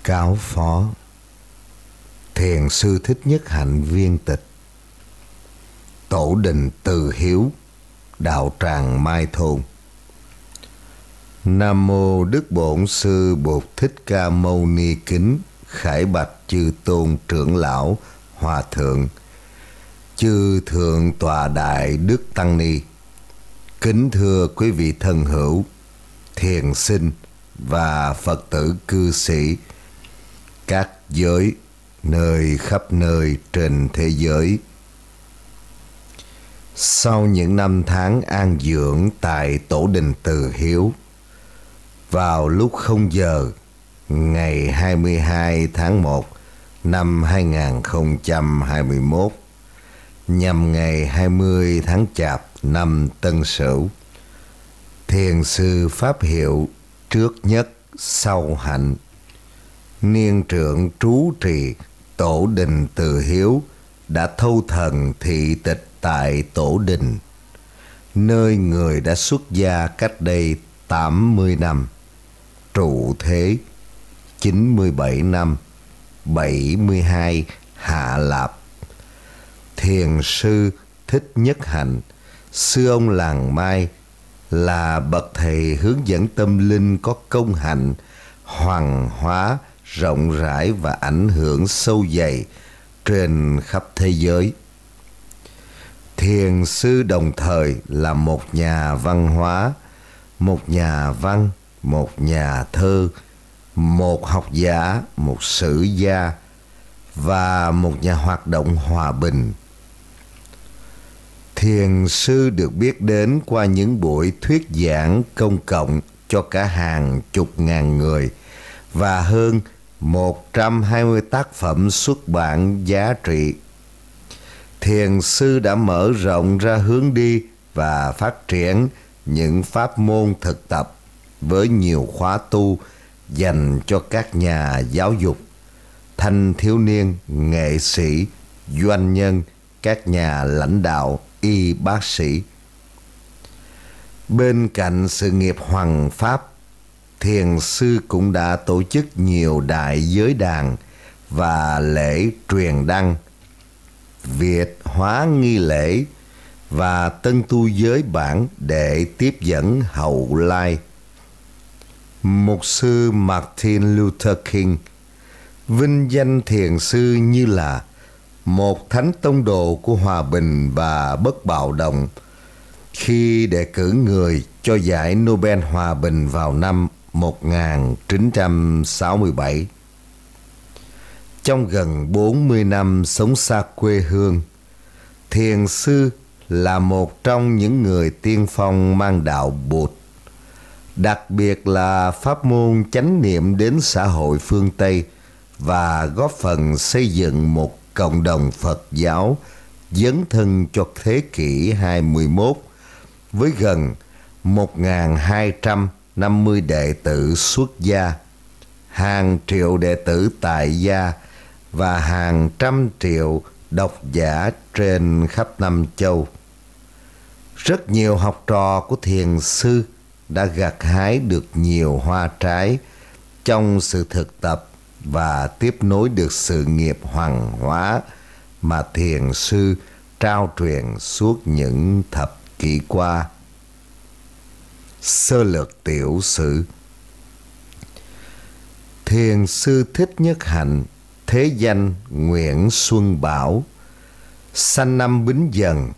Cáo phó. Thiền sư Thích Nhất Hạnh viên tịch. Tổ đình Từ Hiếu, đạo tràng Mai Thôn. Nam mô Đức Bổn Sư Bụt Thích Ca Mâu Ni kính khải bạch chư tôn trưởng lão hòa thượng, chư thượng tọa đại đức tăng ni. Kính thưa quý vị thân hữu, thiền sinh và Phật tử cư sĩ các giới nơi khắp nơi trên thế giới. Sau những năm tháng an dưỡng tại tổ đình Từ Hiếu, vào lúc 0 giờ ngày 22 tháng 1 năm 2021, nhằm ngày 20 tháng Chạp năm Tân Sửu, thiền sư pháp hiệu Trước Nhất Sau Hạnh, niên trưởng trú trì tổ đình Từ Hiếu, đã thâu thần thị tịch tại tổ đình, nơi người đã xuất gia cách đây 80 năm, trụ thế 97 năm, 72 hạ lạp. Thiền sư Thích Nhất Hạnh, sư ông làng Mai, là bậc thầy hướng dẫn tâm linh có công hạnh hoàng hóa rộng rãi và ảnh hưởng sâu dày trên khắp thế giới. Thiền sư đồng thời là một nhà văn hóa, một nhà văn, một nhà thơ, một học giả, một sử gia và một nhà hoạt động hòa bình. Thiền sư được biết đến qua những buổi thuyết giảng công cộng cho cả hàng chục ngàn người và hơn 120 tác phẩm xuất bản giá trị. Thiền sư đã mở rộng ra hướng đi và phát triển những pháp môn thực tập với nhiều khóa tu dành cho các nhà giáo dục, thanh thiếu niên, nghệ sĩ, doanh nhân, các nhà lãnh đạo, y bác sĩ. Bên cạnh sự nghiệp hoằng pháp, thiền sư cũng đã tổ chức nhiều đại giới đàn và lễ truyền đăng, Việt hóa nghi lễ và tân tu giới bản để tiếp dẫn hậu lai. Mục sư Martin Luther King vinh danh thiền sư như là một thánh tông đồ của hòa bình và bất bạo động khi đề cử người cho giải Nobel Hòa bình vào năm 1967. Trong gần 40 năm sống xa quê hương, thiền sư là một trong những người tiên phong mang đạo Bụt, đặc biệt là pháp môn chánh niệm đến xã hội phương Tây và góp phần xây dựng một cộng đồng Phật giáo dấn thân cho thế kỷ 21 với gần 1.250 đệ tử xuất gia, hàng triệu đệ tử tại gia và hàng trăm triệu độc giả trên khắp năm châu. Rất nhiều học trò của thiền sư đã gặt hái được nhiều hoa trái trong sự thực tập và tiếp nối được sự nghiệp hoàng hóa mà thiền sư trao truyền suốt những thập kỷ qua. Sơ lược tiểu sử. Thiền sư Thích Nhất Hạnh, thế danh Nguyễn Xuân Bảo, sanh năm Bính Dần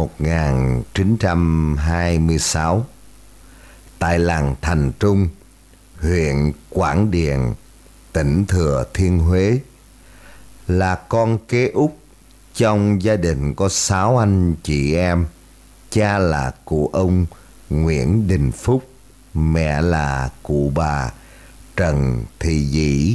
1926 tại làng Thành Trung, huyện Quảng Điền, tỉnh Thừa Thiên Huế, là con kế út trong gia đình có 6 anh chị em. Cha là cụ ông Nguyễn Đình Phúc, mẹ là cụ bà Trần Thị Dĩ.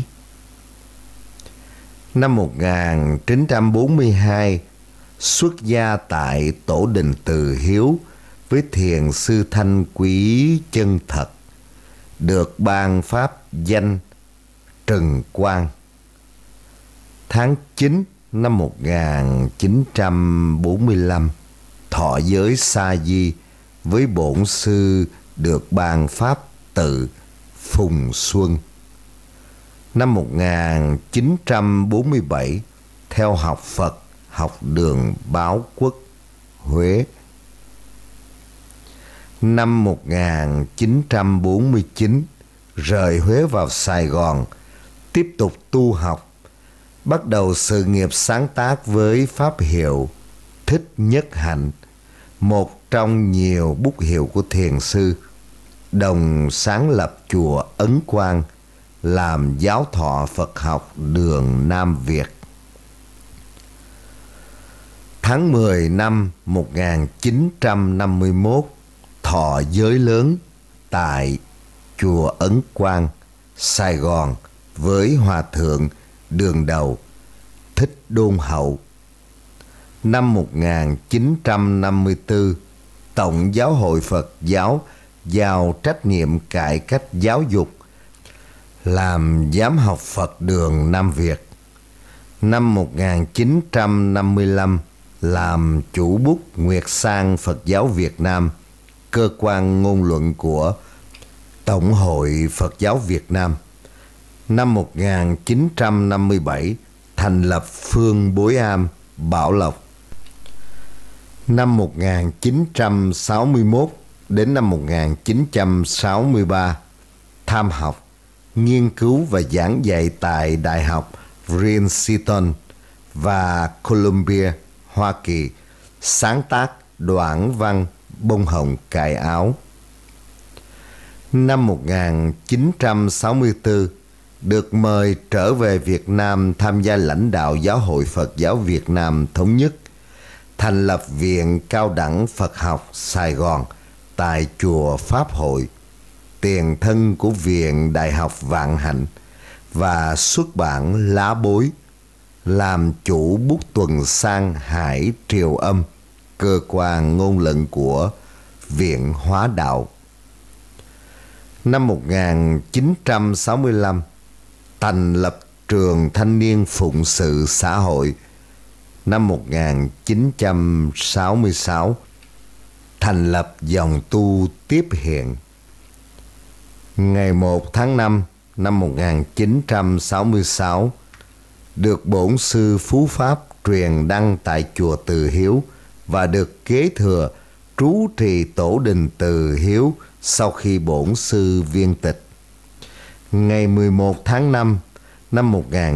Năm 1942, xuất gia tại tổ đình Từ Hiếu với thiền sư Thanh Quý chân thật, được ban pháp danh Trần Quang. Tháng 9 năm 1945, thọ giới sa di với bổn sư, được ban pháp tự Phùng Xuân. Năm 1947, theo học Phật, học đường Báo Quốc, Huế. Năm 1949, rời Huế vào Sài Gòn, tiếp tục tu học, bắt đầu sự nghiệp sáng tác với pháp hiệu Thích Nhất Hạnh, một trong nhiều bút hiệu của thiền sư, đồng sáng lập chùa Ấn Quang, làm giáo thọ Phật học đường Nam Việt. Tháng 10 năm 1951, thọ giới lớn tại chùa Ấn Quang, Sài Gòn với Hòa Thượng Đường Đầu Thích Đôn Hậu. Năm 1954, Tổng giáo hội Phật giáo giao trách nhiệm cải cách giáo dục, làm giám học Phật đường Nam Việt. Năm 1955, làm chủ bút Nguyệt Sang Phật giáo Việt Nam, cơ quan ngôn luận của Tổng hội Phật giáo Việt Nam. Năm 1957, thành lập Phương Bối Am, Bảo Lộc. Năm 1961 đến năm 1963, tham học, nghiên cứu và giảng dạy tại Đại học Princeton và Columbia, Hoa Kỳ, sáng tác đoạn văn Bông hồng cài áo. Năm 1964, được mời trở về Việt Nam tham gia lãnh đạo Giáo hội Phật giáo Việt Nam Thống nhất, thành lập Viện Cao đẳng Phật học Sài Gòn tại chùa Pháp Hội, tiền thân của Viện Đại học Vạn Hạnh, và xuất bản Lá Bối, làm chủ bút tuần san Hải Triều Âm, cơ quan ngôn luận của Viện Hóa Đạo. Năm 1965, thành lập Trường Thanh niên Phụng sự Xã hội. Năm 1966, thành lập dòng tu Tiếp Hiện. Ngày 1 tháng 5 năm 1966, được Bổn sư Phú Pháp truyền đăng tại chùa Từ Hiếu và được kế thừa trú trì tổ đình Từ Hiếu sau khi Bổn sư viên tịch. Ngày 11 tháng 5 năm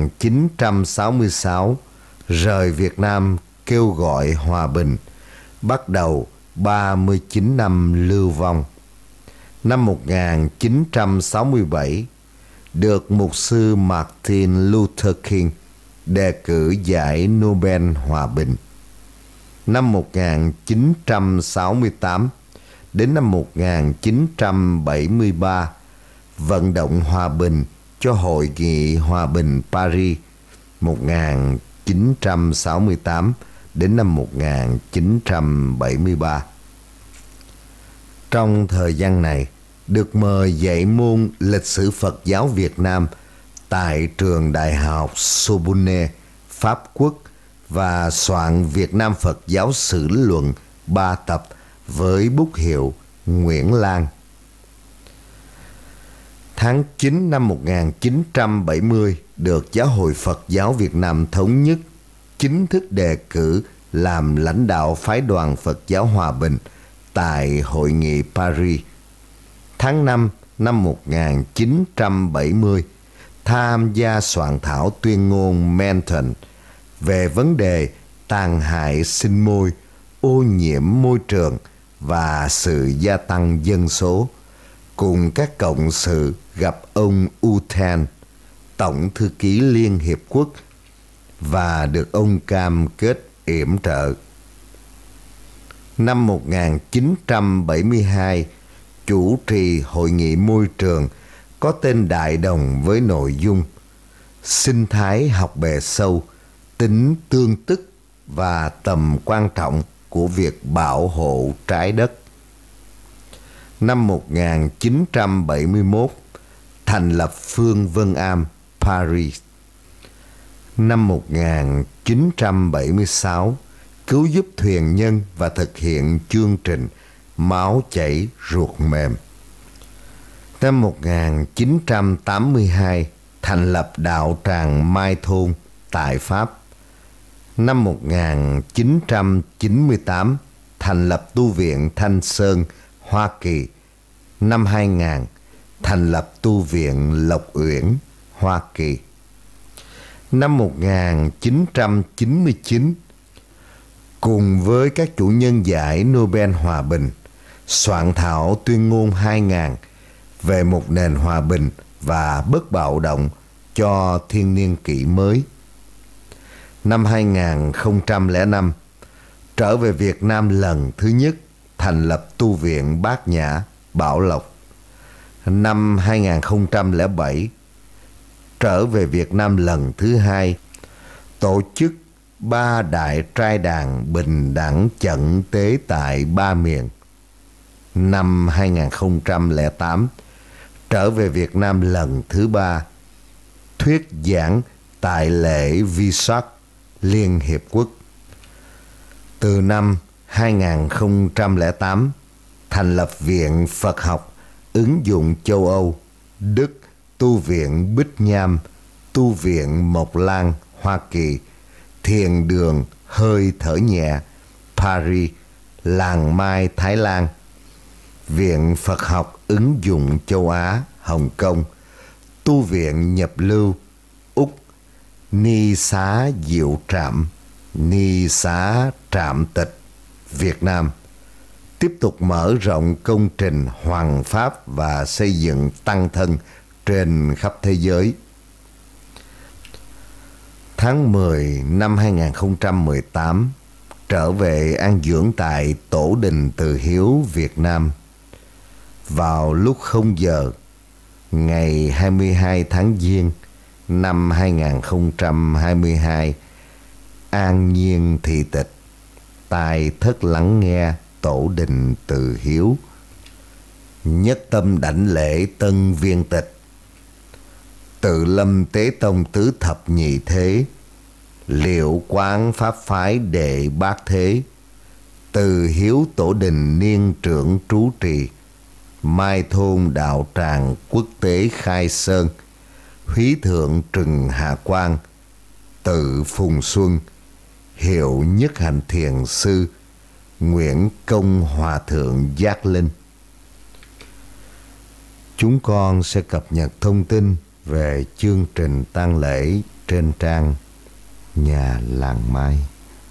1966, rời Việt Nam kêu gọi hòa bình, bắt đầu 39 năm lưu vong. Năm 1967, được mục sư Martin Luther King đề cử giải Nobel Hòa bình. Năm 1968 đến năm 1973, vận động hòa bình cho Hội nghị Hòa bình Paris 1968 đến năm 1973. Trong thời gian này, được mời dạy môn lịch sử Phật giáo Việt Nam tại trường Đại học Sorbonne, Pháp Quốc, và soạn Việt Nam Phật giáo Sử luận 3 tập với bút hiệu Nguyễn Lan. Tháng 9 năm 1970, được Giáo hội Phật giáo Việt Nam Thống nhất chính thức đề cử làm lãnh đạo phái đoàn Phật giáo Hòa bình tại Hội nghị Paris. Tháng 5 năm 1970, tham gia soạn thảo tuyên ngôn Menton về vấn đề tàn hại sinh môi, ô nhiễm môi trường và sự gia tăng dân số, cùng các cộng sự gặp ông U Thant, Tổng thư ký Liên Hiệp Quốc, và được ông cam kết yểm trợ. Năm 1972, chủ trì Hội nghị môi trường có tên đại đồng với nội dung sinh thái học bề sâu, tính tương tức và tầm quan trọng của việc bảo hộ trái đất. Năm 1971, thành lập Phương Vân Am, Paris. Năm 1976, cứu giúp thuyền nhân và thực hiện chương trình máu chảy ruột mềm. Năm 1982, thành lập đạo tràng Mai Thôn tại Pháp. Năm 1998, thành lập tu viện Thanh Sơn, Hoa Kỳ. Năm 2000, thành lập tu viện Lộc Uyển, Hoa Kỳ. Năm 1999, cùng với các chủ nhân giải Nobel Hòa Bình, soạn thảo tuyên ngôn 2000 về một nền hòa bình và bất bạo động cho thiên niên kỷ mới. Năm 2005, trở về Việt Nam lần thứ nhất, thành lập tu viện Bát Nhã, Bảo Lộc. Năm 2007, trở về Việt Nam lần thứ hai, tổ chức 3 đại trai đàn bình đẳng chẩn tế tại 3 miền. Năm 2008, trở về Việt Nam lần thứ 3, thuyết giảng tại lễ Visak, Liên Hiệp Quốc. Từ năm 2008, thành lập Viện Phật học ứng dụng châu Âu, Đức, tu viện Bích Nham, tu viện Mộc Lan, Hoa Kỳ, thiền đường Hơi Thở Nhẹ, Paris, Làng Mai, Thái Lan, Viện Phật học ứng dụng châu Á, Hồng Kông, tu viện Nhập Lưu, Úc, Ni Xá Diệu Trạm, Ni Xá Trạm Tịch, Việt Nam. Tiếp tục mở rộng công trình hoằng pháp và xây dựng tăng thân trên khắp thế giới. Tháng 10 năm 2018, trở về an dưỡng tại Tổ đình Từ Hiếu, Việt Nam. Vào lúc 0 giờ, ngày 22 tháng Giêng năm 2022, an nhiên thị tịch, tai thất lắng nghe Tổ đình Từ Hiếu. Nhất tâm đảnh lễ tân viên tịch, Tự Lâm Tế Tông tứ thập nhị thế, Liệu quán pháp phái đệ bát thế, Từ Hiếu Tổ đình niên trưởng trú trì, Mai Thôn đạo tràng quốc tế Khai Sơn, Húy Thượng Trừng Hạ Quang, Tự Phùng Xuân, Hiệu Nhất Hạnh Thiền Sư, Nguyễn Công Hòa Thượng Giác Linh. Chúng con sẽ cập nhật thông tin về chương trình tang lễ trên trang Nhà Làng Mai.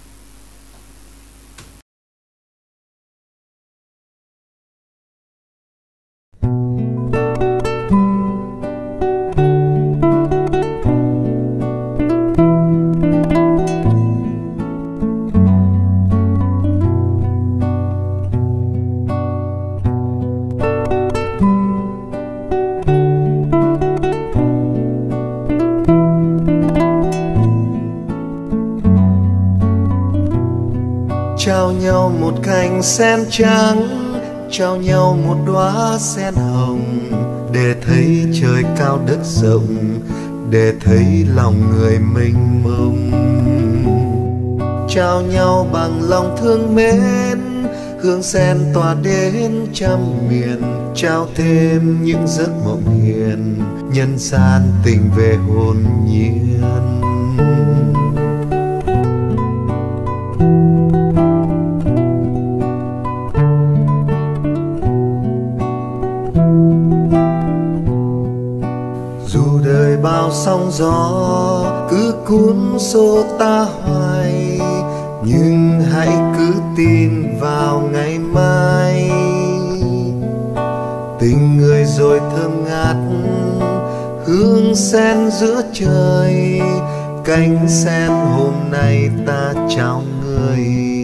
Trao nhau một cành sen trắng, trao nhau một đóa sen hồng, để thấy trời cao đất rộng, để thấy lòng người mênh mông. Trao nhau bằng lòng thương mến, hương sen tỏa đến trăm miền, trao thêm những giấc mộng hiền, nhân gian tình về hồn nhiên. Bao sóng gió cứ cuốn xô ta hoài, nhưng hãy cứ tin vào ngày mai. Tình người rồi thơm ngát, hương sen giữa trời, cánh sen hôm nay ta trao người.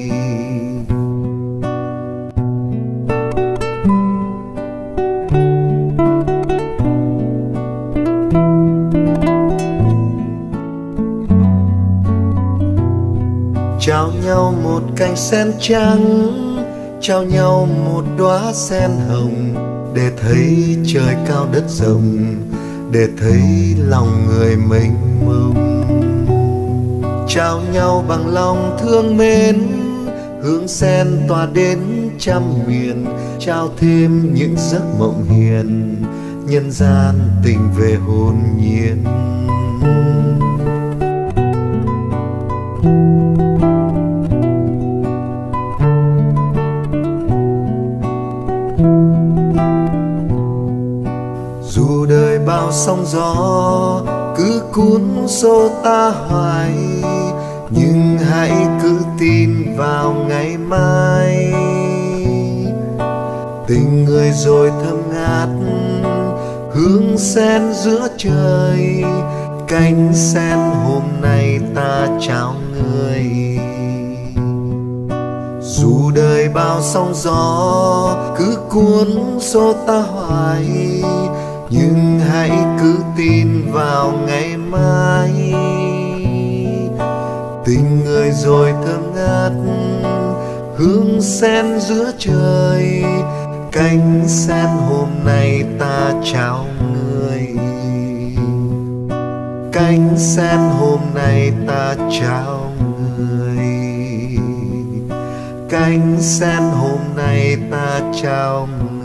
Trao nhau một cành sen trắng, trao nhau một đóa sen hồng, để thấy trời cao đất rộng, để thấy lòng người mênh mông. Trao nhau bằng lòng thương mến, hương sen tỏa đến trăm miền, trao thêm những giấc mộng hiền, nhân gian tình về hồn nhiên. Dù đời bao sóng gió cứ cuốn xô ta hoài, nhưng hãy cứ tin vào ngày mai. Tình người rồi thơm ngát, hương sen giữa trời, cánh sen hôm nay ta trao người. Dù đời bao sóng gió cứ cuốn xô ta hoài, nhưng hãy cứ tin vào ngày mai. Tình người rồi thơm ngát, hương sen giữa trời, cánh sen hôm nay ta trao người. Cánh sen hôm nay ta trao người. Cánh sen hôm nay ta trao người.